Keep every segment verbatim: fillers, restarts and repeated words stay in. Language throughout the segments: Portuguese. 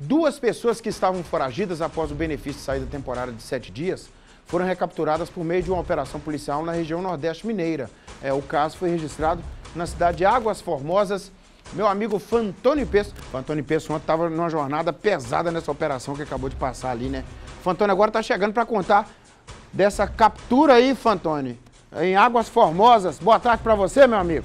Duas pessoas que estavam foragidas após o benefício de saída temporária de sete dias foram recapturadas por meio de uma operação policial na região Nordeste Mineira. É, o caso foi registrado na cidade de Águas Formosas. Meu amigo Fantônio Peço. Fantônio Peço ontem estava numa jornada pesada nessa operação que acabou de passar ali, né? Fantônio agora está chegando para contar dessa captura aí, Fantônio, em Águas Formosas. Boa tarde para você, meu amigo.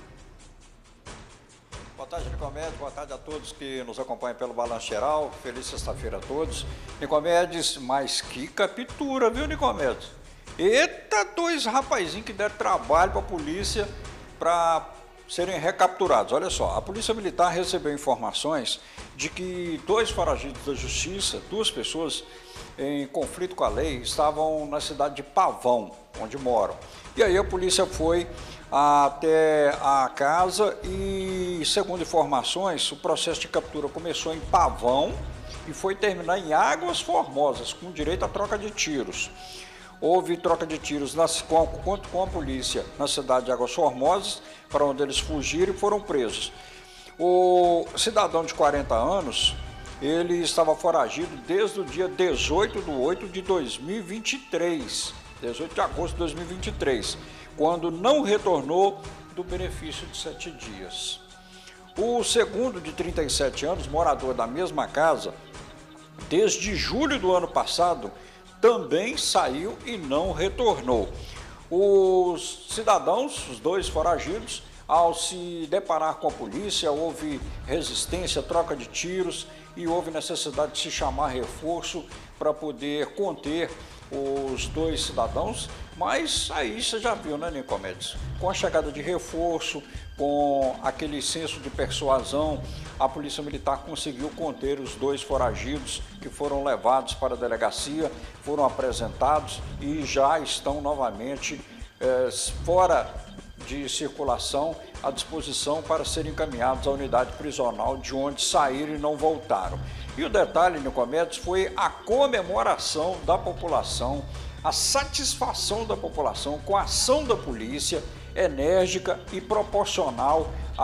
Boa tarde, Nicomedes. Boa tarde a todos que nos acompanham pelo Balanço Geral. Feliz sexta-feira a todos. Nicomedes, mas que captura, viu, Nicomedes? Eita, dois rapazinhos que deram trabalho para a polícia para serem recapturados. Olha só, a Polícia Militar recebeu informações de que dois foragidos da Justiça, duas pessoas em conflito com a lei, estavam na cidade de Pavão, onde moram. E aí a polícia foi até a casa e, segundo informações, o processo de captura começou em Pavão e foi terminar em Águas Formosas, com direito à troca de tiros. Houve troca de tiros nas, com, com a polícia na cidade de Águas Formosas, para onde eles fugiram e foram presos. O cidadão de quarenta anos, ele estava foragido desde o dia dezoito de oito de dois mil e vinte e três, dezoito de agosto de dois mil e vinte e três, quando não retornou do benefício de sete dias. O segundo, de trinta e sete anos, morador da mesma casa, desde julho do ano passado, também saiu e não retornou. Os cidadãos, os dois foragidos, ao se deparar com a polícia, houve resistência, troca de tiros e houve necessidade de se chamar reforço para poder conter os dois cidadãos, mas aí você já viu, né, Nicomedes? Com a chegada de reforço, com aquele senso de persuasão, a Polícia Militar conseguiu conter os dois foragidos que foram levados para a delegacia, foram apresentados e já estão novamente eh, fora de circulação, à disposição para serem encaminhados à unidade prisional, de onde saíram e não voltaram. E o detalhe, Nicomedes, foi a comemoração da população, a satisfação da população com a ação da polícia, enérgica e proporcional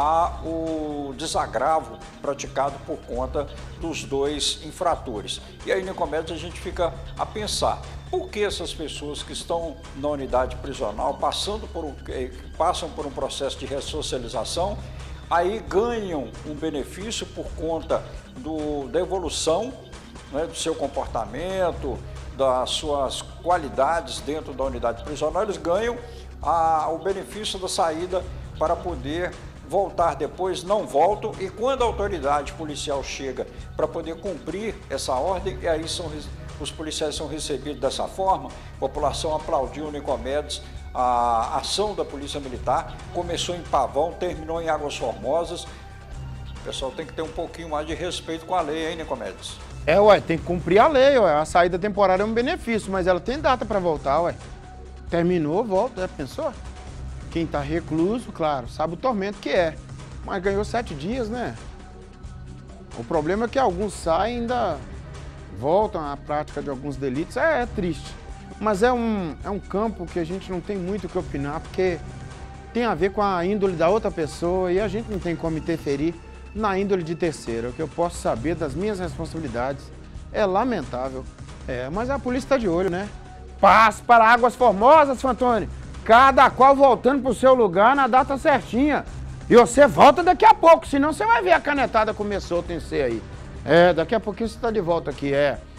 ao desagravo praticado por conta dos dois infratores. E aí, Nicomedes, a gente fica a pensar, por que essas pessoas que estão na unidade prisional, passando por um, passam por um processo de ressocialização, aí ganham um benefício por conta do, da evolução, né, do seu comportamento, das suas qualidades dentro da unidade prisional, eles ganham a, o benefício da saída para poder voltar depois, não voltam, e quando a autoridade policial chega para poder cumprir essa ordem, e aí são, os policiais são recebidos dessa forma, a população aplaudiu o Nicomedes, a ação da Polícia Militar começou em Pavão, terminou em Águas Formosas. O pessoal tem que ter um pouquinho mais de respeito com a lei, hein, Nicomedes? É, ué, tem que cumprir a lei, ué. A saída temporária é um benefício, mas ela tem data para voltar, ué. Terminou, volta, já pensou? Quem tá recluso, claro, sabe o tormento que é. Mas ganhou sete dias, né? O problema é que alguns saem e ainda voltam à prática de alguns delitos. É, é triste. Mas é um, é um campo que a gente não tem muito o que opinar, porque tem a ver com a índole da outra pessoa e a gente não tem como interferir na índole de terceiro. O que eu posso saber das minhas responsabilidades é lamentável. É, mas a polícia está de olho, né? Paz para Águas Formosas, Fantônio. Cada qual voltando para o seu lugar na data certinha. E você volta daqui a pouco, senão você vai ver a canetada começou a tencer aí. É, daqui a pouquinho você está de volta aqui, é.